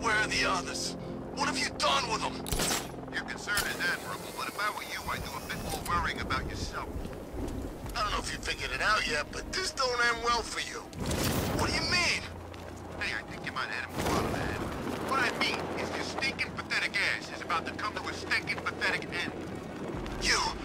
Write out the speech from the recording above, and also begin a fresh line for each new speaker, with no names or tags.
Where are the others? What have you done with them?
Your concern is admirable, but if I were you, I'd do a bit more worrying about yourself.
I don't know if you figured it out yet, but this don't end well for you. What do you mean?
Hey, I think you might hit him more on the head. What I mean is your stinking pathetic ass is about to come to a stinking pathetic end.
You